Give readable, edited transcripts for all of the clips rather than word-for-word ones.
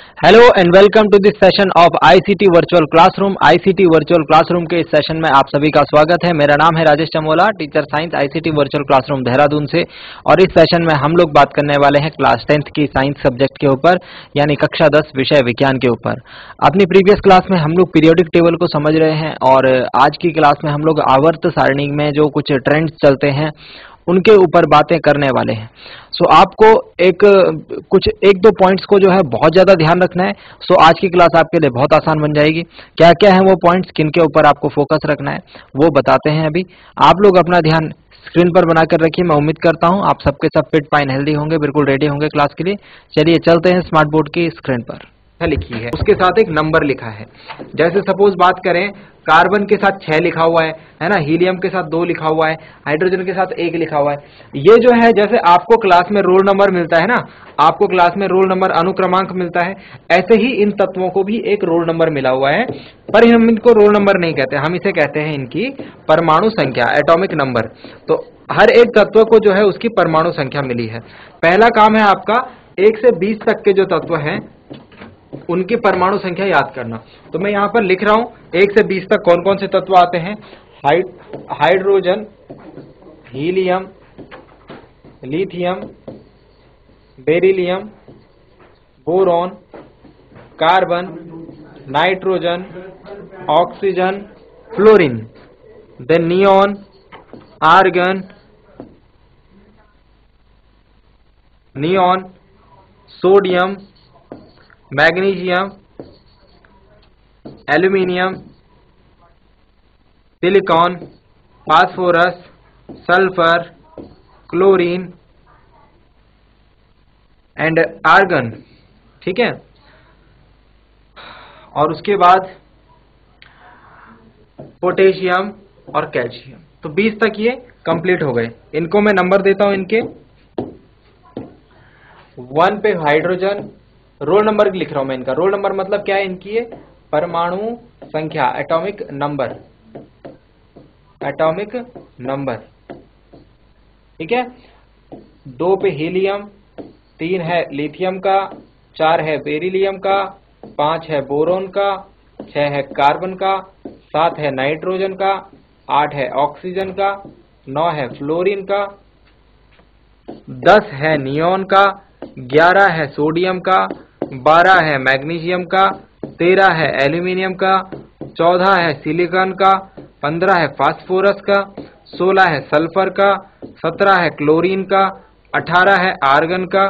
Hello and welcome to this session of ICT virtual classroom. ICT virtual classroom के इस session में आप सभी का स्वागत है। मेरा नाम है Rajesh Chamola, teacher science, ICT virtual classroom Dehradun से। और इस सेशन में हम लोग बात करने वाले हैं क्लास 10th की साइंस सब्जेक्ट के ऊपर, यानी कक्षा 10 विषय विज्ञान के ऊपर। अपनी प्रीवियस क्लास में हम लोग पीरियोडिक टेबल को समझ रहे हैं और आज की क्लास में हम लोग आवर्त सारणी में जो कुछ ट्रेंड्स चलते हैं उनके ऊपर बातें करने वाले हैं। सो आपको एक दो पॉइंट्स को जो है बहुत ज्यादा ध्यान रखना है। सो आज की क्लास आपके लिए बहुत आसान बन जाएगी। क्या क्या है वो पॉइंट्स, किन के ऊपर आपको फोकस रखना है, वो बताते हैं अभी। आप लोग अपना ध्यान स्क्रीन पर बनाकर रखिए। मैं उम्मीद करता हूं आप सबके सब फिट फाइन हेल्दी होंगे, बिल्कुल रेडी होंगे क्लास के लिए। चलिए चलते हैं स्मार्ट बोर्ड की स्क्रीन पर। लिखी है, उसके साथ एक नंबर लिखा है। जैसे सपोज बात करें, कार्बन के साथ 6 लिखा हुआ है ना, हीलियम के साथ 2 लिखा हुआ है, हाइड्रोजन के साथ 1 लिखा हुआ है। ये जो है, जैसे आपको क्लास में रोल नंबर मिलता है ना, आपको क्लास में रोल नंबर अनुक्रमांक मिलता है, ऐसे ही इन तत्वों को भी एक रोल नंबर मिला हुआ है। पर हम इनको रोल नंबर नहीं कहते, हम इसे कहते हैं इनकी परमाणु संख्या, एटॉमिक नंबर। तो हर एक तत्व को जो है उसकी परमाणु संख्या मिली है। पहला काम है आपका 1 से 20 तक के जो तत्व हैं उनकी परमाणु संख्या याद करना। तो मैं यहां पर लिख रहा हूं 1 से 20 तक कौन कौन से तत्व आते हैं। Hydrogen, helium, lithium, beryllium, boron, carbon, nitrogen, oxygen, fluorine, then neon, argon, sodium, magnesium, aluminium, silicon, phosphorus, sulphur, chlorine and argon. ठीक है, और उसके बाद पोटेशियम और कैल्शियम। तो 20 तक ये कंप्लीट हो गए। इनको मैं नंबर देता हूं। इनके 1 पे हाइड्रोजन, रोल नंबर लिख रहा हूं मैं इनका। रोल नंबर मतलब क्या है इनकी, ये परमाणु संख्या, एटॉमिक नंबर, एटॉमिक नंबर। ठीक है। 2 पे हीलियम, 3 है लिथियम का, 4 है बेरिलियम का, 5 है बोरोन का, 6 है कार्बन का, 7 है नाइट्रोजन का, 8 है ऑक्सीजन का, 9 है फ्लोरीन का, 10 है नियॉन का, 11 है सोडियम का, 12 है मैग्नीशियम का, 13 है एल्यूमिनियम का, 14 है सिलिकॉन का, 15 है फास्फोरस का, 16 है सल्फर का, 17 है क्लोरीन का, 18 है आर्गन का,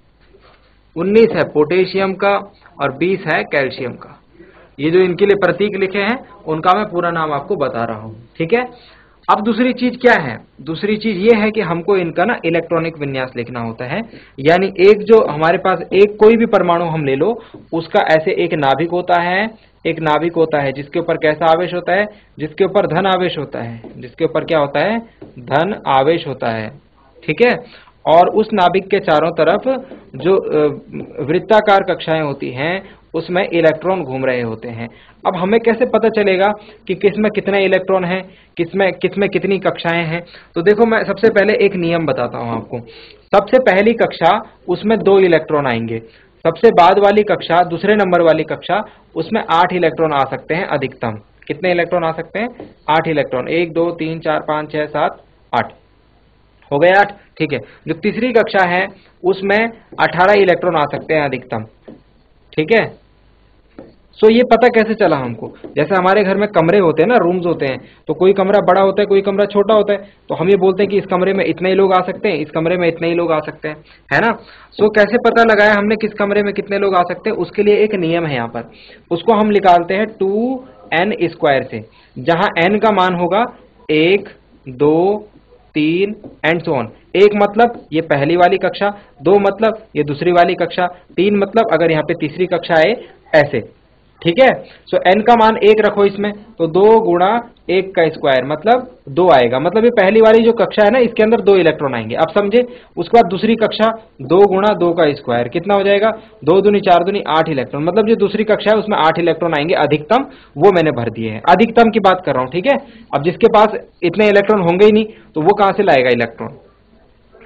19 है पोटेशियम का और 20 है कैल्शियम का। ये जो इनके लिए प्रतीक लिखे हैं उनका मैं पूरा नाम आपको बता रहा हूं। ठीक है। अब दूसरी चीज क्या है, दूसरी चीज ये है कि हमको इनका ना इलेक्ट्रॉनिक विन्यास लिखना होता है। यानी एक जो हमारे पास एक कोई भी परमाणु हम ले लो, उसका ऐसे एक नाभिक होता है, एक नाभिक होता है जिसके ऊपर कैसा आवेश होता है, जिसके ऊपर धन आवेश होता है, जिसके ऊपर क्या होता है, धन आवेश होता है। ठीक है। और उस नाभिक के चारों तरफ जो वृत्ताकार कक्षाएं होती हैं उसमें इलेक्ट्रॉन घूम रहे होते हैं। अब हमें कैसे पता चलेगा कि किसमें कितने इलेक्ट्रॉन हैं, किसमें कितनी कक्षाएं हैं। तो देखो, मैं सबसे पहले एक नियम बताता हूं आपको। सबसे पहली कक्षा उसमें 2 इलेक्ट्रॉन आएंगे। सबसे बाद वाली कक्षा, दूसरे नंबर वाली कक्षा, उसमें 8 इलेक्ट्रॉन आ सकते हैं अधिकतम। कितने इलेक्ट्रॉन आ सकते हैं, 8 इलेक्ट्रॉन। 1 2 3 4 5 6 7 8 हो गए 8। ठीक है। जो तीसरी कक्षा है उसमें 18 इलेक्ट्रॉन आ सकते हैं अधिकतम। ठीक है। सो ये पता कैसे चला हमको, जैसे हमारे घर में कमरे होते हैं ना, रूम्स होते हैं, तो कोई कमरा बड़ा होता है, कोई कमरा छोटा होता है। तो हम ये बोलते हैं कि इस कमरे में इतने ही लोग आ सकते हैं, इस कमरे में इतने ही लोग आ सकते हैं, है ना। सो कैसे पता लगाया हमने किस कमरे में कितने लोग आ सकते हैं, उसके लिए एक नियम है यहाँ पर। उसको हम निकालते हैं 2n² से, जहां n का मान होगा 1 2 3 एंड सो ऑन। 1 मतलब ये पहली वाली कक्षा, 2 मतलब ये दूसरी वाली कक्षा, 3 मतलब अगर यहाँ पे तीसरी कक्षा है, ऐसे। ठीक है। सो n का मान 1 रखो इसमें, तो 2 गुणा 1 का स्क्वायर मतलब 2 आएगा। मतलब ये पहली वाली जो कक्षा है ना, इसके अंदर 2 इलेक्ट्रॉन आएंगे। अब समझे। उसके बाद दूसरी कक्षा 2 गुणा 2 का स्क्वायर कितना हो जाएगा, 2 दूनी 4 दूनी 8 इलेक्ट्रॉन। मतलब जो दूसरी कक्षा है उसमें 8 इलेक्ट्रॉन आएंगे अधिकतम, वो मैंने भर दिए हैं। अधिकतम की बात कर रहा हूं। ठीक है। अब जिसके पास इतने इलेक्ट्रॉन होंगे ही नहीं तो वो कहां से लाएगा इलेक्ट्रॉन।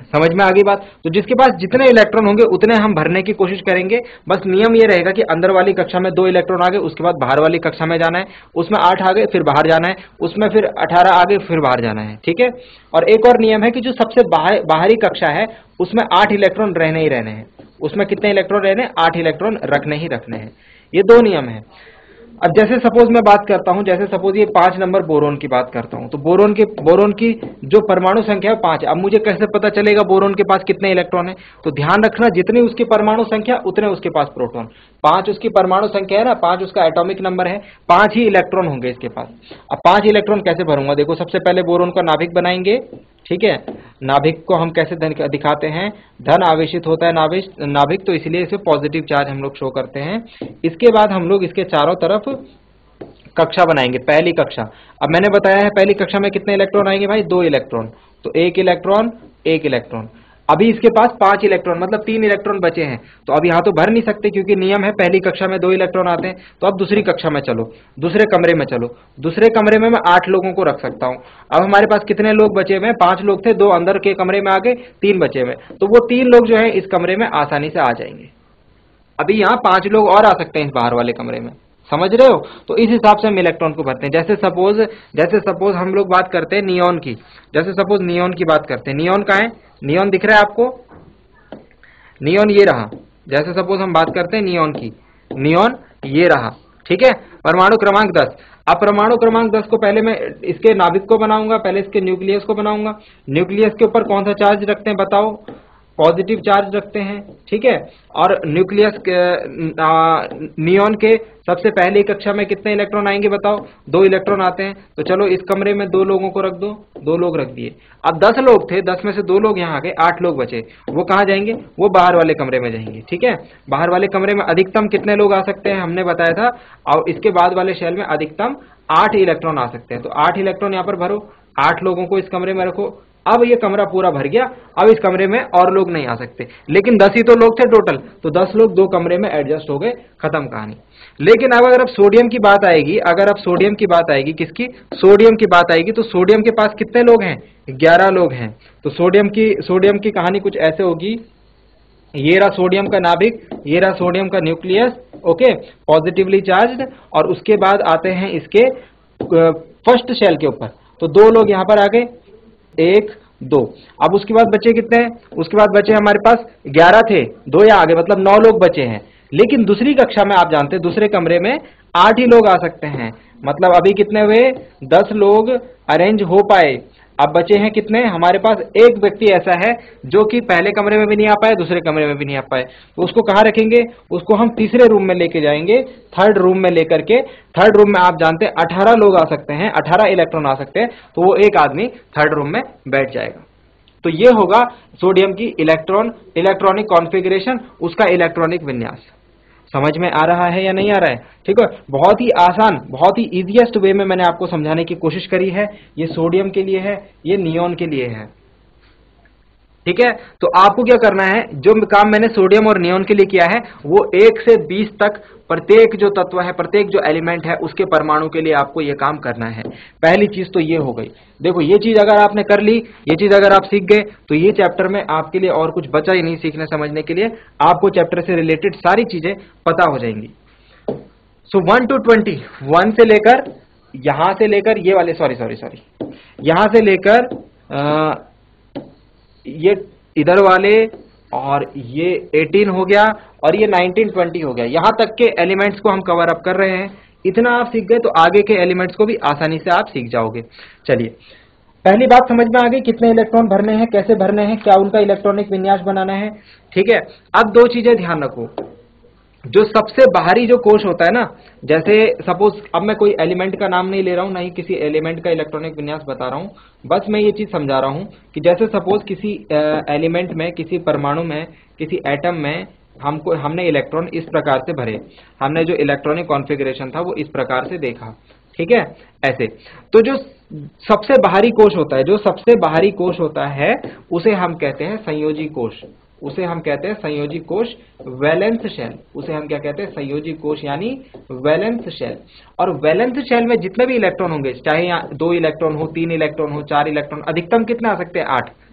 समझ में आ गई बात। तो जिसके पास जितने इलेक्ट्रॉन होंगे उतने हम भरने की कोशिश करेंगे। बस नियम ये रहेगा कि अंदर वाली कक्षा में 2 इलेक्ट्रॉन आ गए, उसके बाद बाहर वाली कक्षा में जाना है, उसमें 8 आ गए फिर बाहर जाना है, उसमें फिर 18 आ गए फिर बाहर जाना है, ठीक है। और एक और नियम है कि जो सबसे बाहरी कक्षा है उसमें 8 इलेक्ट्रॉन रहने ही रहने हैं। उसमें कितने इलेक्ट्रॉन रहने? 8 इलेक्ट्रॉन रखने ही रखने हैं। ये 2 नियम है। अब जैसे सपोज मैं बात करता हूं, जैसे सपोज ये 5 नंबर बोरोन की बात करता हूं, तो बोरोन की जो परमाणु संख्या है 5 है। अब मुझे कैसे पता चलेगा बोरोन के पास कितने इलेक्ट्रॉन है? तो ध्यान रखना, जितनी उसकी परमाणु संख्या उतने उसके पास प्रोटॉन। 5 उसकी परमाणु संख्या है ना, 5 उसका एटॉमिक नंबर है, 5 ही इलेक्ट्रॉन होंगे इसके पास। अब 5 इलेक्ट्रॉन कैसे भरूंगा? देखो, सबसे पहले बोरोन का नाभिक बनाएंगे, ठीक है। नाभिक को हम कैसे दिखाते हैं? धन आवेशित होता है नाभिक, तो इसलिए इसे पॉजिटिव चार्ज हम लोग शो करते हैं। इसके बाद हम लोग इसके चारों तरफ कक्षा बनाएंगे, पहली कक्षा। अब मैंने बताया है पहली कक्षा में कितने इलेक्ट्रॉन आएंगे भाई? 2 इलेक्ट्रॉन। तो 1 इलेक्ट्रॉन 1 इलेक्ट्रॉन। अभी इसके पास 5 इलेक्ट्रॉन, मतलब 3 इलेक्ट्रॉन बचे हैं। तो अब यहां तो भर नहीं सकते क्योंकि नियम है पहली कक्षा में 2 इलेक्ट्रॉन आते हैं। तो अब दूसरी कक्षा में चलो, दूसरे कमरे में चलो। दूसरे कमरे में मैं 8 लोगों को रख सकता हूं। अब हमारे पास कितने लोग बचे हुए हैं? 5 लोग थे, 2 अंदर के कमरे में आ गए, 3 बचे हुए। तो वो 3 लोग जो है इस कमरे में आसानी से आ जाएंगे। अभी यहाँ 5 लोग और आ सकते हैं इस बाहर वाले कमरे में, समझ रहे हो? तो इस हिसाब से हम इलेक्ट्रॉन को भरते हैं। जैसे सपोज हम लोग बात करते हैं नियॉन की। जैसे सपोज नियॉन की बात करते हैं। नियॉन कहाँ है? नियॉन दिख रहा है आपको? नियॉन ये रहा। जैसे सपोज हम बात करते हैं नियॉन की, नियॉन ये रहा, ठीक है। परमाणु क्रमांक 10। अब परमाणु क्रमांक 10 को पहले मैं इसके नाभिक को बनाऊंगा, पहले इसके न्यूक्लियस को बनाऊंगा। न्यूक्लियस के ऊपर कौन सा चार्ज रखते हैं बताओ? पॉजिटिव चार्ज रखते हैं, ठीक है। और न्यूक्लियस नियॉन के सबसे पहली कक्षा में कितने इलेक्ट्रॉन आएंगे बताओ? 2 इलेक्ट्रॉन आते हैं। तो चलो इस कमरे में 2 लोगों को रख दो, 2 लोग रख दिए। अब 10 लोग थे, 10 में से 2 लोग यहाँ आ गए, 8 लोग बचे। वो कहाँ जाएंगे? वो बाहर वाले कमरे में जाएंगे, ठीक है। बाहर वाले कमरे में अधिकतम कितने लोग आ सकते हैं हमने बताया था, और इसके बाद वाले शेल में अधिकतम 8 इलेक्ट्रॉन आ सकते हैं। तो 8 इलेक्ट्रॉन यहाँ पर भरो, 8 लोगों को इस कमरे में रखो। अब ये कमरा पूरा भर गया। अब इस कमरे में और लोग नहीं आ सकते, लेकिन 10 ही तो लोग थे टोटल, तो 10 लोग 2 कमरे में एडजस्ट हो गए, खत्म कहानी। लेकिन अब अगर अब सोडियम की बात आएगी, किसकी? सोडियम की बात आएगी, तो सोडियम के पास कितने लोग हैं? 11 लोग हैं। तो सोडियम की कहानी कुछ ऐसे होगी। ये रहा सोडियम का नाभिक, ये रहा सोडियम का न्यूक्लियस, ओके, पॉजिटिवली चार्ज्ड। और उसके बाद आते हैं इसके फर्स्ट शेल के ऊपर। तो 2 लोग यहां पर आ गए, 1 2। अब उसके बाद बचे कितने? उसके बाद बचे हमारे पास 11 थे, 2 यहाँ आ गए, मतलब 9 लोग बचे हैं। लेकिन दूसरी कक्षा में आप जानते हैं दूसरे कमरे में 8 ही लोग आ सकते हैं। मतलब अभी कितने हुए? 10 लोग अरेंज हो पाए। अब बचे हैं कितने? हमारे पास एक व्यक्ति ऐसा है जो कि पहले कमरे में भी नहीं आ पाए, दूसरे कमरे में भी नहीं आ पाए। तो उसको कहाँ रखेंगे? उसको हम तीसरे रूम में लेके जाएंगे, थर्ड रूम में लेकर के। थर्ड रूम में आप जानते हैं 18 लोग आ सकते हैं, 18 इलेक्ट्रॉन आ सकते हैं। तो वो एक आदमी थर्ड रूम में बैठ जाएगा। तो ये होगा सोडियम की इलेक्ट्रॉनिक कॉन्फ़िगरेशन, उसका इलेक्ट्रॉनिक विन्यास। समझ में आ रहा है या नहीं आ रहा है? ठीक है, बहुत ही आसान, बहुत ही इजीएस्ट वे में मैंने आपको समझाने की कोशिश करी है। ये सोडियम के लिए है, ये नियॉन के लिए है, ठीक है। तो आपको क्या करना है, जो काम मैंने सोडियम और नियॉन के लिए किया है वो 1 से 20 तक प्रत्येक जो तत्व है, प्रत्येक जो एलिमेंट है उसके परमाणु के लिए आपको ये काम करना है। पहली चीज तो ये हो गई। देखो, ये चीज अगर आपने कर ली, ये चीज अगर आप सीख गए, तो ये चैप्टर में आपके लिए और कुछ बचा ही नहीं सीखने समझने के लिए। आपको चैप्टर से रिलेटेड सारी चीजें पता हो जाएंगी। सो 1 to 20, 1 से लेकर, यहां से लेकर ये वाले, सॉरी यहां से लेकर ये इधर वाले, और ये 18 हो गया, और ये 19 20 हो गया। यहां तक के एलिमेंट्स को हम कवर अप कर रहे हैं। इतना आप सीख गए तो आगे के एलिमेंट्स को भी आसानी से आप सीख जाओगे। चलिए, पहली बात समझ में आ गई, कितने इलेक्ट्रॉन भरने हैं, कैसे भरने हैं, क्या उनका इलेक्ट्रॉनिक विन्यास बनाना है, ठीक है। अब 2 चीजें ध्यान रखो। जो सबसे बाहरी जो कोश होता है ना, जैसे सपोज, अब मैं कोई एलिमेंट का नाम नहीं ले रहा हूं, ना ही किसी एलिमेंट का इलेक्ट्रॉनिक विन्यास बता रहा हूं, बस मैं ये चीज समझा रहा हूं कि जैसे सपोज किसी एलिमेंट में, किसी परमाणु में, किसी एटम में हमने इलेक्ट्रॉन इस प्रकार से भरे, हमने जो इलेक्ट्रॉनिक कॉन्फ़िगरेशन था वो इस प्रकार से देखा, ठीक है, ऐसे। तो जो सबसे बाहरी कोश होता है उसे हम कहते हैं संयोजी कोश, उसे हम कहते हैं संयोजी कोश, वैलेंस शेल। उसे हम क्या कहते हैं? संयोजी कोश, यानी वैलेंस शेल। और वैलेंस शेल में जितने भी इलेक्ट्रॉन होंगे, चाहे यहाँ 2 इलेक्ट्रॉन हो, 3 इलेक्ट्रॉन हो, 4 इलेक्ट्रॉन, अधिकतम कितने आ सकते हैं? 8,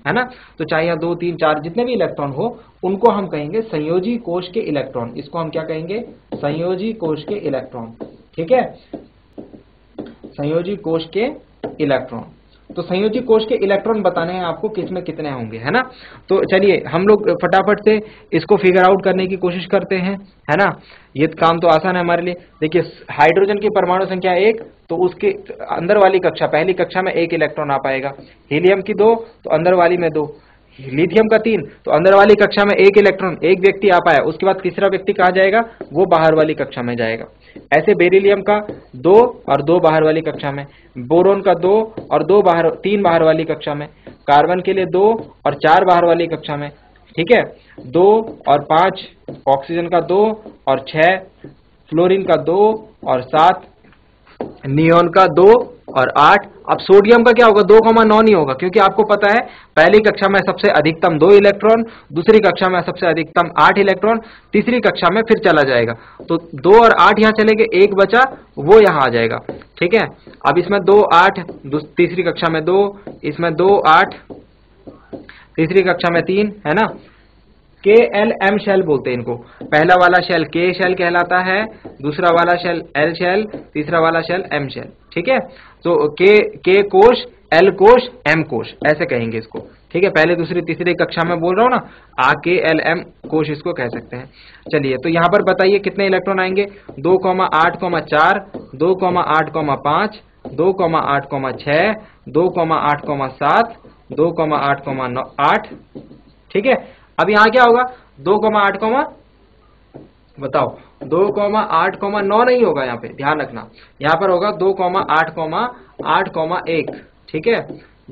है ना। तो चाहे यहाँ 2, 3, 4 जितने भी इलेक्ट्रॉन हो उनको हम कहेंगे संयोजी कोश के इलेक्ट्रॉन। इसको हम क्या कहेंगे? संयोजी कोश के इलेक्ट्रॉन। ठीक है, संयोजी कोश के इलेक्ट्रॉन। तो संयोजी कोश के इलेक्ट्रॉन बताने हैं आपको किसमें कितने होंगे, है ना। तो चलिए हम लोग फटाफट से इसको फिगर आउट करने की कोशिश करते हैं, है ना। ये काम तो आसान है हमारे लिए। देखिए हाइड्रोजन की परमाणु संख्या 1, तो उसके अंदर वाली कक्षा, पहली कक्षा में 1 इलेक्ट्रॉन आ पाएगा। हीलियम की 2, तो अंदर वाली में 2। लिथियम का 3, तो अंदर वाली कक्षा में 1 इलेक्ट्रॉन, एक व्यक्ति आ पाया, उसके बाद तीसरा व्यक्ति कहाँ जाएगा? वो बाहर वाली कक्षा में जाएगा। ऐसे बेरिलियम का 2 और 2 बाहर वाली कक्षा में, बोरोन का 2 और 3 बाहर वाली कक्षा में, कार्बन के लिए 2 और 4 बाहर वाली कक्षा में। ठीक है, 2 और 5, ऑक्सीजन का 2 और 6, फ्लोरीन का 2 और 7, नियोन का 2 और 8। अब सोडियम का क्या होगा? 2,9 नहीं होगा, क्योंकि आपको पता है पहली कक्षा में सबसे अधिकतम 2 इलेक्ट्रॉन, दूसरी कक्षा में सबसे अधिकतम 8 इलेक्ट्रॉन, तीसरी कक्षा में फिर चला जाएगा। तो 2 और 8 यहां चले गए, एक बचा वो यहां आ जाएगा। ठीक है, अब इसमें 2, 8, तीसरी कक्षा में 2, इसमें 2, 8, तीसरी कक्षा में 3, है ना। KLM शेल बोलते हैं इनको। पहला वाला शेल K शेल कहलाता है, दूसरा वाला शेल L शेल, तीसरा वाला शेल M शेल। ठीक है, तो K कोश, L कोश, M कोश, ऐसे कहेंगे इसको। ठीक है, पहले दूसरी तीसरी कक्षा में बोल रहा हूं ना, KLM कोश इसको कह सकते हैं। चलिए तो यहां पर बताइए कितने इलेक्ट्रॉन आएंगे? 2,8,4, 2,8,5, 2,8,6, 2,8,7, 2,8,8। ठीक है, अब यहां क्या होगा? 2,8, बताओ 2,8,9 नहीं होगा, यहाँ पे ध्यान रखना, यहाँ पर होगा 2,8,8,1। ठीक है,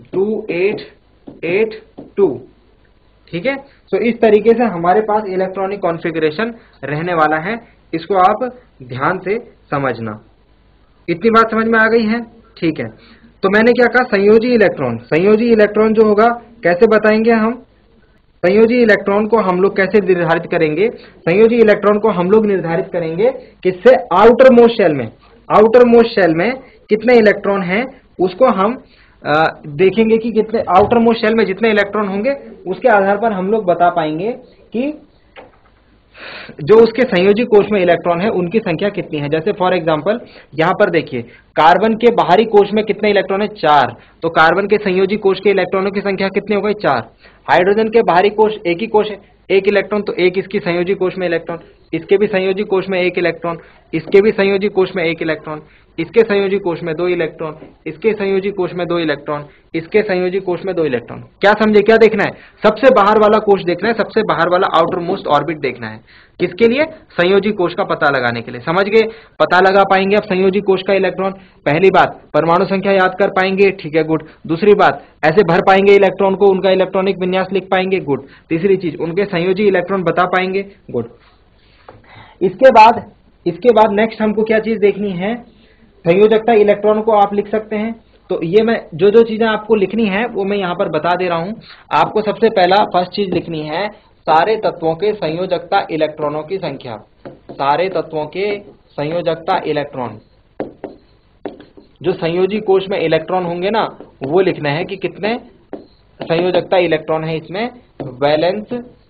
2882। ठीक है, तो इस तरीके से हमारे पास इलेक्ट्रॉनिक कॉन्फ़िगरेशन रहने वाला है। इसको आप ध्यान से समझना। इतनी बात समझ में आ गई है? ठीक है, तो मैंने क्या कहा? संयोजी इलेक्ट्रॉन। संयोजी इलेक्ट्रॉन जो होगा कैसे बताएंगे हम? संयोजी इलेक्ट्रॉन को हम लोग कैसे निर्धारित करेंगे? संयोजी इलेक्ट्रॉन को हम लोग निर्धारित करेंगे किससे? आउटर मोस्ट शेल में। आउटर मोस्ट शेल में कितने इलेक्ट्रॉन हैं उसको हम देखेंगे कि कितने आउटर मोस्ट शेल में जितने इलेक्ट्रॉन होंगे उसके आधार पर हम लोग बता पाएंगे कि जो उसके संयोजी कोश में इलेक्ट्रॉन है उनकी संख्या कितनी है। जैसे फॉर एग्जांपल यहां पर देखिए, कार्बन के बाहरी कोश में कितने इलेक्ट्रॉन है? 4। तो कार्बन के संयोजी कोश के इलेक्ट्रॉनों की संख्या कितनी हो गई? 4। हाइड्रोजन के बाहरी कोश एक ही कोश है, 1 इलेक्ट्रॉन, तो एक इसकी संयोजी कोश में इलेक्ट्रॉन, इसके भी संयोजी कोश में 1 इलेक्ट्रॉन, इसके भी संयोजी कोश में 1 इलेक्ट्रॉन, इसके संयोजी कोश में 2 इलेक्ट्रॉन, इसके संयोजी कोश में 2 इलेक्ट्रॉन, इसके संयोजी कोश में 2 इलेक्ट्रॉन। क्या समझे? क्या देखना है? सबसे बाहर वाला कोश देखना है, सबसे बाहर वाला आउटर मोस्ट ऑर्बिट देखना है। किसके लिए? संयोजी कोश का पता लगाने के लिए। समझ गए? पता लगा पाएंगे अब संयोजी कोश का इलेक्ट्रॉन। पहली बात, परमाणु संख्या याद कर पाएंगे, ठीक है, गुड। दूसरी बात, ऐसे भर पाएंगे इलेक्ट्रॉन को, उनका इलेक्ट्रॉनिक विन्यास लिख पाएंगे, गुड। तीसरी चीज, उनके संयोजी इलेक्ट्रॉन बता पाएंगे, गुड। इसके बाद नेक्स्ट हमको क्या चीज देखनी है? संयोजकता इलेक्ट्रॉन को आप लिख सकते हैं। तो ये मैं जो चीजें आपको लिखनी है वो मैं यहाँ पर बता दे रहा हूं। आपको सबसे पहला फर्स्ट चीज लिखनी है, सारे तत्वों के संयोजकता इलेक्ट्रॉनों की संख्या। सारे तत्वों के संयोजकता इलेक्ट्रॉन, जो संयोजी कोश में इलेक्ट्रॉन होंगे ना, वो लिखना है कि कितने संयोजकता इलेक्ट्रॉन है इसमें। Valence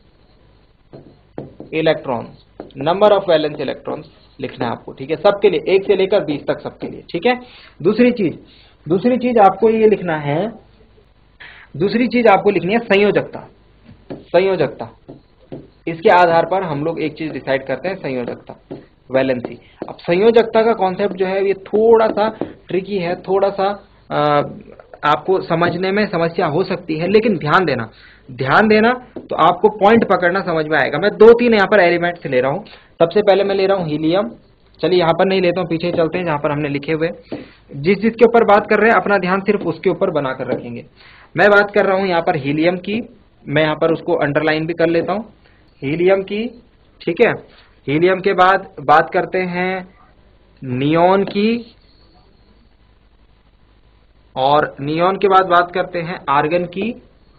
electron, number of valence electrons लिखना है आपको। ठीक है, सबके लिए, 1 से लेकर 20 तक सबके लिए। ठीक है, दूसरी चीज आपको ये लिखना है, दूसरी चीज आपको लिखनी है संयोजकता। संयोजकता, इसके आधार पर हम लोग एक चीज डिसाइड करते हैं, संयोजकता, वैलेंसी। अब संयोजकता का कॉन्सेप्ट जो है ये थोड़ा सा ट्रिकी है, थोड़ा सा आपको समझने में समस्या हो सकती है, लेकिन ध्यान देना तो आपको पॉइंट पकड़ना समझ में आएगा। मैं 2-3 यहाँ पर एलिमेंट्स ले रहा हूँ। सबसे पहले मैं ले रहा हूँ हीलियम। चलिए यहाँ पर नहीं लेता हूँ, पीछे चलते हैं जहाँ पर हमने लिखे हुए। जिसके ऊपर बात कर रहे हैं अपना ध्यान सिर्फ उसके ऊपर बनाकर रखेंगे। मैं बात कर रहा हूँ यहाँ पर हीलियम की, मैं यहाँ पर उसको अंडरलाइन भी कर लेता हूँ, हीलियम की। ठीक है, हीलियम के बाद बात करते हैं नियोन की, और नियोन के बाद बात करते हैं आर्गन की।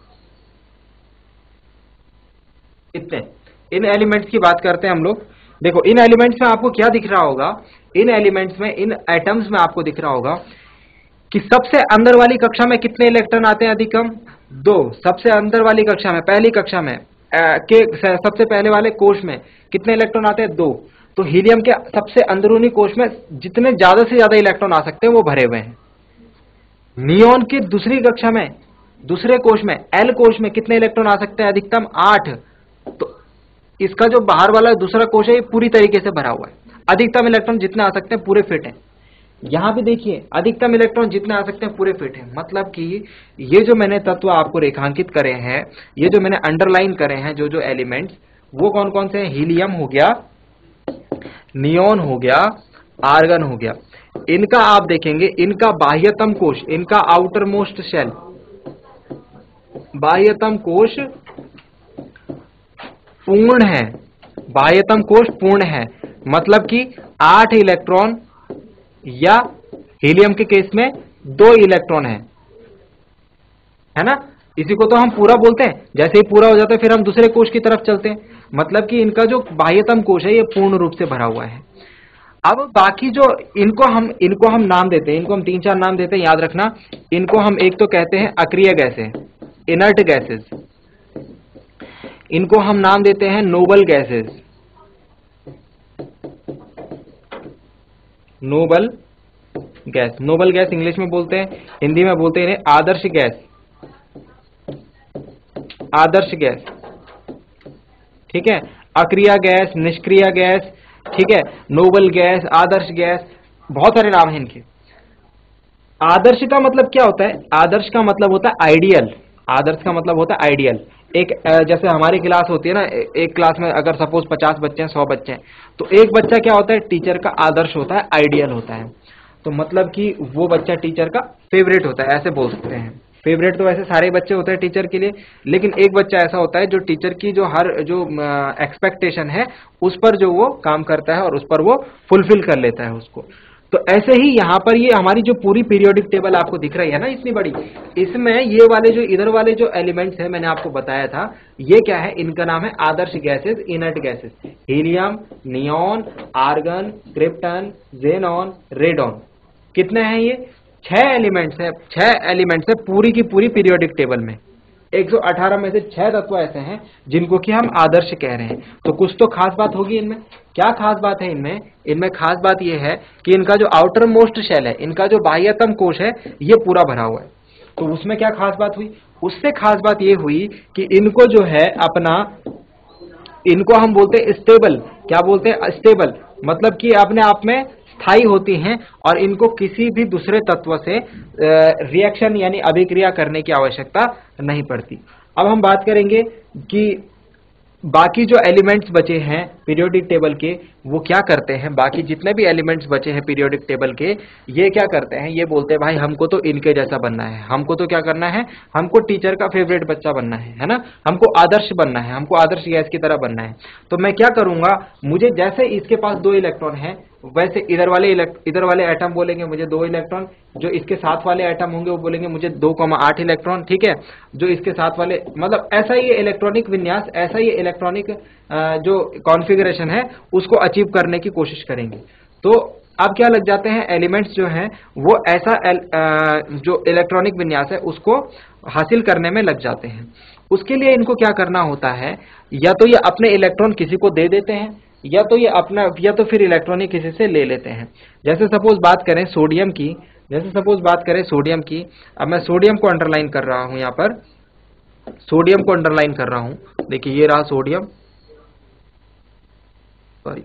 इतने इन एलिमेंट्स की बात करते हैं हम लोग। देखो इन एलिमेंट्स में आपको क्या दिख रहा होगा? इन एलिमेंट्स में, इन एटम्स में आपको दिख रहा होगा कि सबसे अंदर वाली कक्षा में कितने इलेक्ट्रॉन आते हैं अधिकतम? दो, सबसे अंदर वाली कक्षा में, पहली कक्षा में के सबसे पहले वाले कोष में कितने इलेक्ट्रॉन आते हैं? दो। तो हीलियम के सबसे अंदरूनी कोष में जितने ज्यादा से ज्यादा इलेक्ट्रॉन आ सकते हैं वो भरे हुए हैं। नियोन की दूसरी कक्षा में, दूसरे कोष में, एल कोष में कितने इलेक्ट्रॉन आ सकते हैं? अधिकतम 8। तो इसका जो बाहर वाला दूसरा कोष है ये पूरी तरीके से भरा हुआ है, अधिकतम इलेक्ट्रॉन जितने आ सकते हैं पूरे फिट हैं। यहां भी देखिए अधिकतम इलेक्ट्रॉन जितने आ सकते हैं पूरे फिट हैं। मतलब कि ये जो मैंने तत्व आपको रेखांकित करे हैं, ये जो मैंने अंडरलाइन करे हैं, जो जो एलिमेंट्स, वो कौन कौन से हैं? हीलियम हो गया, नियोन हो गया, आर्गन हो गया। इनका आप देखेंगे, इनका बाह्यतम कोष, इनका आउटर मोस्ट शेल, बाह्यतम कोष पूर्ण है, बाह्यतम कोष पूर्ण है। मतलब कि 8 इलेक्ट्रॉन, या हीलियम के केस में 2 इलेक्ट्रॉन है ना। इसी को तो हम पूरा बोलते हैं। जैसे ही पूरा हो जाता है फिर हम दूसरे कोष की तरफ चलते हैं। मतलब कि इनका जो बाह्यतम कोष है ये पूर्ण रूप से भरा हुआ है। अब बाकी जो इनको हम नाम देते हैं, इनको हम 3-4 नाम देते हैं, याद रखना। इनको हम एक तो कहते हैं अक्रिय गैसें, इनर्ट गैसेस। इनको हम नाम देते हैं noble gases, noble gas. Noble gas English में बोलते हैं, हिंदी में बोलते हैं आदर्श गैस, आदर्श गैस। ठीक है, अक्रिय गैस, निष्क्रिय गैस, ठीक है, नोबल गैस, आदर्श गैस, बहुत सारे नाम हैं इनके। आदर्श का मतलब क्या होता है? आदर्श का मतलब होता है आइडियल। आदर्श का मतलब होता है आइडियल। एक जैसे हमारी क्लास होती है ना, एक क्लास में अगर सपोज 50 बच्चे हैं, 100 बच्चे हैं, तो एक बच्चा क्या होता है? टीचर का आदर्श होता है, आइडियल होता है। तो मतलब कि वो बच्चा टीचर का फेवरेट होता है, ऐसे बोल सकते हैं। फेवरेट तो वैसे सारे बच्चे होते हैं टीचर के लिए, लेकिन एक बच्चा ऐसा होता है जो टीचर की जो हर जो एक्सपेक्टेशन है उस पर जो वो काम करता है और उस पर वो फुलफिल कर लेता है उसको। तो ऐसे ही यहाँ पर ये हमारी जो पूरी पीरियोडिक टेबल आपको दिख रही है ना इतनी बड़ी, इसमें ये वाले जो इधर वाले जो एलिमेंट्स हैं मैंने आपको बताया था, ये क्या है? इनका नाम है आदर्श gases, inert gases. Helium, neon, argon, krypton, xenon, radon. कितने हैं ये? 6 एलिमेंट्स है, 6 एलिमेंट्स है पूरी की पूरी पीरियोडिक टेबल में। 118 में से 6 तत्व ऐसे हैं जिनको कि हम आदर्श कह रहे हैं। तो कुछ तो खास बात होगी इनमें। क्या खास बात है इनमें? इनमें खास बात यह है कि इनका जो आउटर मोस्ट शेल है, इनका जो बाह्यतम कोष है, ये पूरा भरा हुआ है। तो उसमें क्या खास बात हुई? उससे खास बात यह हुई कि इनको जो है अपना, इनको हम बोलते हैं स्टेबल। क्या बोलते हैं? स्टेबल। मतलब कि अपने आप में स्थायी होती हैं और इनको किसी भी दूसरे तत्व से रिएक्शन यानी अभिक्रिया करने की आवश्यकता नहीं पड़ती। अब हम बात करेंगे कि बाकी जो एलिमेंट्स बचे हैं पीरियोडिक टेबल के, वो क्या करते हैं। बाकी जितने भी एलिमेंट्स बचे हैं पीरियोडिक टेबल के, ये क्या करते हैं? ये बोलते हैं भाई हमको तो इनके जैसा बनना है, हमको तो क्या करना है? हमको टीचर का फेवरेट बच्चा बनना है ना, हमको आदर्श बनना है, हमको आदर्श गैस की तरह बनना है। तो मैं क्या करूंगा? मुझे जैसे इसके पास 2 इलेक्ट्रॉन है, वैसे इधर वाले एटम बोलेंगे मुझे 2 इलेक्ट्रॉन, जो इसके साथ वाले एटम होंगे वो बोलेंगे मुझे 2,8 इलेक्ट्रॉन। ठीक है, जो इसके साथ वाले, मतलब ऐसा ही इलेक्ट्रॉनिक विन्यास, ऐसा ही इलेक्ट्रॉनिक जो कॉन्फ़िगरेशन है उसको अचीव करने की कोशिश करेंगे। तो अब क्या लग जाते हैं? एलिमेंट्स जो हैं वो ऐसा जो इलेक्ट्रॉनिक विन्यास है उसको हासिल करने में लग जाते हैं। उसके लिए इनको क्या करना होता है? या तो ये अपने इलेक्ट्रॉन किसी को दे देते हैं, या तो ये अपना, या तो फिर इलेक्ट्रॉनिक किसी से ले लेते हैं। जैसे सपोज बात करें सोडियम की, अब मैं सोडियम को अंडरलाइन कर रहा हूं, यहां पर सोडियम को अंडरलाइन कर रहा हूं। देखिए ये रहा सोडियम, सॉरी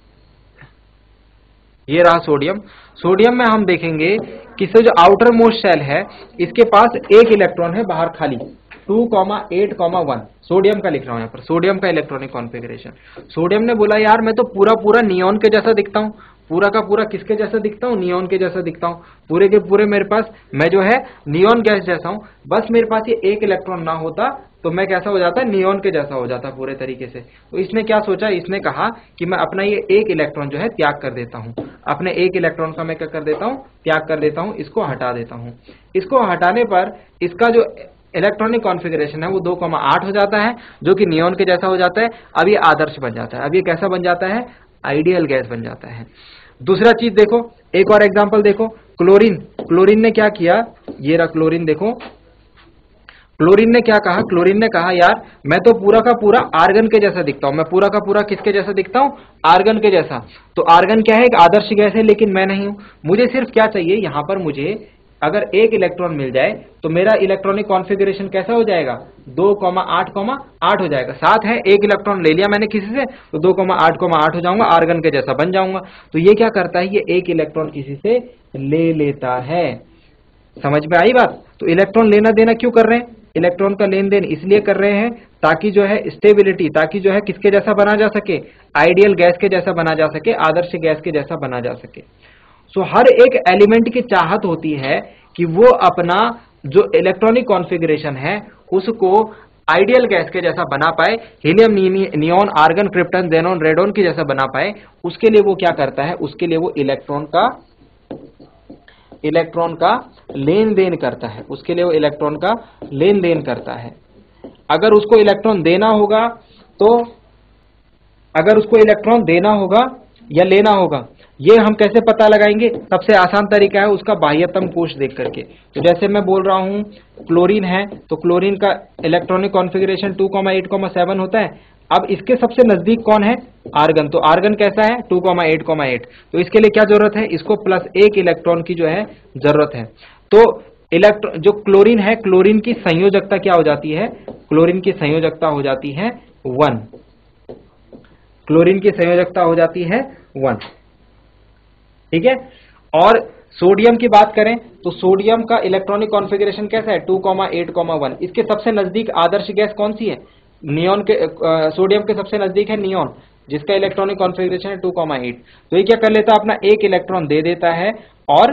ये रहा सोडियम। सोडियम में हम देखेंगे कि जो आउटर मोस्ट शेल है इसके पास 1 इलेक्ट्रॉन है बाहर खाली, 2,8,1 सोडियम का लिख रहा हूं यहां पर, सोडियम का इलेक्ट्रॉनिक कॉन्फ़िगरेशन। सोडियम ने बोला यार मैं तो पूरा नियोन के जैसा दिखता हूं, पूरा का पूरा किसके जैसा दिखता हूं? नियोन के जैसा दिखता हूं। पूरे के पूरे मेरे पास, मैं जो है नियोन गैस जैसा हूं। बस मेरे पास ये 1 इलेक्ट्रॉन ना होता तो मैं कैसा हो जाता? नियोन के जैसा हो जाता पूरे तरीके से। तो इसने क्या सोचा? इसने कहा कि मैं अपना ये 1 इलेक्ट्रॉन जो है त्याग कर देता हूं। अपने 1 इलेक्ट्रॉन का मैं क्या कर देता हूं? त्याग कर देता हूं, इसको हटा देता हूं। इसको हटाने पर इसका जो इलेक्ट्रॉनिक कॉन्फ़िगरेशन है वो 2,8 हो जाता है, जो कि नियोन के जैसा हो जाता है। अब ये आदर्श बन जाता है। अब ये कैसा बन जाता है? आइडियल गैस बन जाता है। दूसरा चीज देखो, एक और एग्जांपल देखो, क्लोरीन। क्लोरीन ने क्या किया? ये रहा क्लोरीन, देखो क्लोरीन ने क्या कहा, क्लोरीन ने कहा यार मैं तो पूरा का पूरा आर्गन के जैसा दिखता हूं, मैं पूरा का पूरा किसके जैसा दिखता हूं, आर्गन के जैसा। तो आर्गन क्या है, एक आदर्श गैस है, लेकिन मैं नहीं हूं। मुझे सिर्फ क्या चाहिए, यहां पर मुझे अगर एक इलेक्ट्रॉन मिल जाए तो मेरा इलेक्ट्रॉनिक कॉन्फ़िगरेशन कैसा हो जाएगा, 2,8,8 हो जाएगा। साथ है एक इलेक्ट्रॉन ले लिया मैंने किसी से, तो 2,8,8 हो जाऊंगा, आर्गन के जैसा बन जाऊंगा। तो ये क्या करता है, ये एक इलेक्ट्रॉन किसी से ले लेता है। समझ में आई बात। तो इलेक्ट्रॉन लेना देना क्यों कर रहे हैं, इलेक्ट्रॉन का लेन देन इसलिए कर रहे हैं ताकि जो है स्टेबिलिटी, ताकि जो है किसके जैसा बना जा सके, आइडियल गैस के जैसा बना जा सके, आदर्श गैस के जैसा बना जा सके। सो हर एक एलिमेंट की चाहत होती है कि वो अपना जो इलेक्ट्रॉनिक कॉन्फ़िगरेशन है उसको आइडियल गैस के जैसा बना पाए, helium, neon, argon, krypton, xenon, radon की जैसा बना पाए। उसके लिए वो क्या करता है, उसके लिए वो इलेक्ट्रॉन का लेन देन करता है, उसके लिए वो इलेक्ट्रॉन का लेन देन करता है। अगर उसको इलेक्ट्रॉन देना होगा तो, अगर उसको इलेक्ट्रॉन देना होगा या लेना होगा, ये हम कैसे पता लगाएंगे, सबसे आसान तरीका है उसका बाह्यतम कोश देख करके। तो जैसे मैं बोल रहा हूं क्लोरीन है, तो क्लोरीन का इलेक्ट्रॉनिक कॉन्फ़िगरेशन 2,8,7 होता है। अब इसके सबसे नजदीक कौन है, आर्गन। तो आर्गन कैसा है, 2,8,8। तो इसके लिए क्या जरूरत है, इसको प्लस एक इलेक्ट्रॉन की जो है जरूरत है। तो इलेक्ट्रॉन जो क्लोरीन है, क्लोरीन की संयोजकता क्या हो जाती है, क्लोरीन की संयोजकता हो जाती है 1। क्लोरीन की संयोजकता हो जाती है 1, ठीक है। और सोडियम की बात करें तो सोडियम का इलेक्ट्रॉनिक कॉन्फ़िगरेशन कैसा है, 2,8,1। इसके सबसे नजदीक आदर्श गैस कौन सी है, नियॉन के, सोडियम के सबसे नजदीक है नियॉन, जिसका इलेक्ट्रॉनिक कॉन्फ़िगरेशन है 2,8। तो ये क्या कर लेता है, अपना एक इलेक्ट्रॉन दे देता है और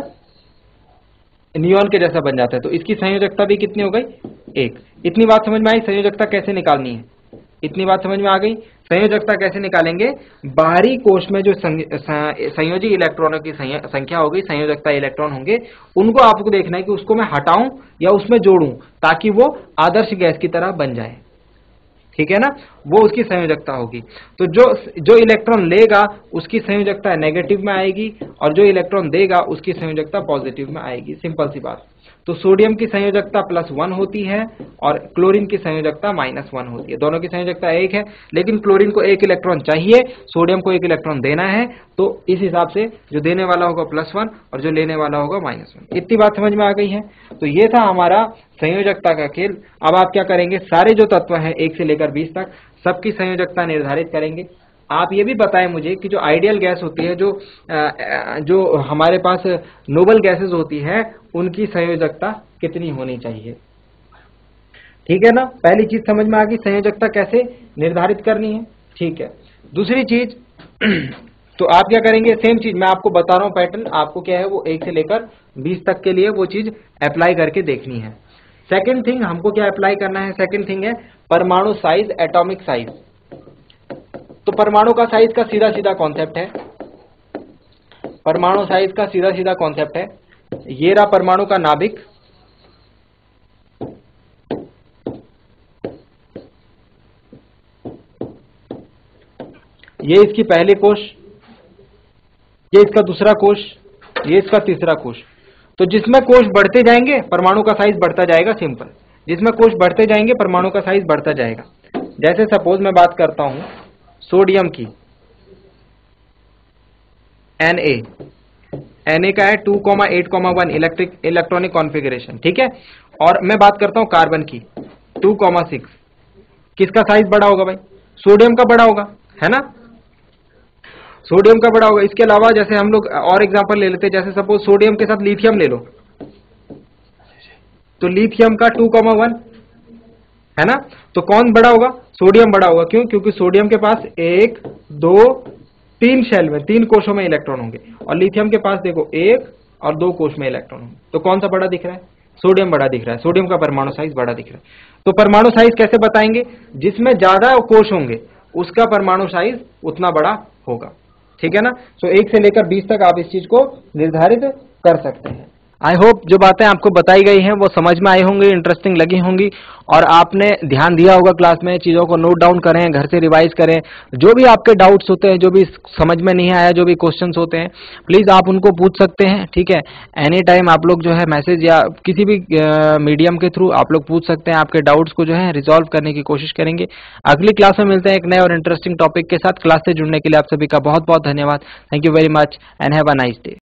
नियॉन के जैसा बन जाता है। तो इसकी संयोजकता भी कितनी हो गई, 1। इतनी बात समझ में आई, संयोजकता कैसे निकालनी है, इतनी बात समझ में आ गई। संयोजकता कैसे निकालेंगे, बाहरी कोश में जो संयोजी इलेक्ट्रॉनों की संख्या होगी, संयोजकता इलेक्ट्रॉन होंगे, उनको आपको देखना है कि उसको मैं हटाऊं या उसमें जोड़ूं ताकि वो आदर्श गैस की तरह बन जाए, ठीक है ना, वो उसकी संयोजकता होगी। तो जो इलेक्ट्रॉन लेगा उसकी संयोजकता नेगेटिव में आएगी और जो इलेक्ट्रॉन देगा उसकी संयोजकता पॉजिटिव में आएगी, सिंपल सी बात। तो सोडियम की संयोजकता +1 होती है और क्लोरीन की संयोजकता -1 होती है। दोनों की संयोजकता 1 है, लेकिन क्लोरीन को एक इलेक्ट्रॉन चाहिए, सोडियम को एक इलेक्ट्रॉन देना है, तो इस हिसाब से जो देने वाला होगा +1 और जो लेने वाला होगा -1। इतनी बात समझ में आ गई है। तो ये था हमारा संयोजकता का खेल। अब आप क्या करेंगे, सारे जो तत्व हैं 1 से लेकर 20 तक सबकी संयोजकता निर्धारित करेंगे। आप ये भी बताएं मुझे कि जो आइडियल गैस होती है, जो हमारे पास नोबल गैसेस होती है, उनकी संयोजकता कितनी होनी चाहिए, ठीक है ना। पहली चीज समझ में आ गई, संयोजकता कैसे निर्धारित करनी है, ठीक है। दूसरी चीज तो आप क्या करेंगे, सेम चीज मैं आपको बता रहा हूं, पैटर्न आपको क्या है वो 1 से लेकर 20 तक के लिए वो चीज अप्लाई करके देखनी है। सेकंड थिंग हमको क्या अप्लाई करना है, सेकंड थिंग है परमाणु साइज, एटॉमिक साइज। तो परमाणु का साइज का सीधा सीधा कॉन्सेप्ट है, परमाणु साइज का सीधा सीधा कॉन्सेप्ट है, ये रहा परमाणु का नाभिक, ये इसकी पहली कोश, ये इसका दूसरा कोश, ये इसका तीसरा कोश। तो जिसमें कोश बढ़ते जाएंगे परमाणु का साइज बढ़ता जाएगा, सिंपल। जिसमें कोश बढ़ते जाएंगे परमाणु का साइज बढ़ता जाएगा। जैसे सपोज मैं बात करता हूं सोडियम की, Na का है 2,8,1 इलेक्ट्रॉनिक कॉन्फ़िगरेशन, ठीक है। और मैं बात करता हूं कार्बन की 2,6, किसका साइज बड़ा होगा भाई, सोडियम का बड़ा होगा, है ना, सोडियम का बड़ा होगा। इसके अलावा जैसे हम लोग और एग्जांपल ले लेते हैं, जैसे सपोज सोडियम के साथ लिथियम ले लो, तो लिथियम का 2,1 है ना, तो कौन बड़ा होगा, सोडियम बड़ा होगा। क्यों, क्योंकि सोडियम के पास 1, 2, 3 शेल में 3 कोशों में इलेक्ट्रॉन होंगे और लिथियम के पास देखो 1 और 2 कोश में इलेक्ट्रॉन होंगे। तो कौन सा बड़ा दिख रहा है, सोडियम बड़ा दिख रहा है, सोडियम का परमाणु साइज बड़ा दिख रहा है। तो परमाणु साइज कैसे बताएंगे, जिसमें ज्यादा कोश होंगे उसका परमाणु साइज उतना बड़ा होगा, ठीक है ना। सो 1 से लेकर 20 तक आप इस चीज को निर्धारित कर सकते हैं। आई होप जो बातें आपको बताई गई हैं वो समझ में आई होंगी, इंटरेस्टिंग लगी होंगी और आपने ध्यान दिया होगा क्लास में, चीज़ों को नोट डाउन करें, घर से रिवाइज करें। जो भी आपके डाउट्स होते हैं, जो भी समझ में नहीं आया, जो भी क्वेश्चंस होते हैं, प्लीज़ आप उनको पूछ सकते हैं, ठीक है। एनी टाइम आप लोग जो है मैसेज या किसी भी मीडियम के थ्रू आप लोग पूछ सकते हैं, आपके डाउट्स को जो है रिजॉल्व करने की कोशिश करेंगे। अगली क्लास में मिलते हैं एक नए और इंटरेस्टिंग टॉपिक के साथ। क्लास से जुड़ने के लिए आप सभी का बहुत बहुत धन्यवाद। Thank you very much and have a nice day.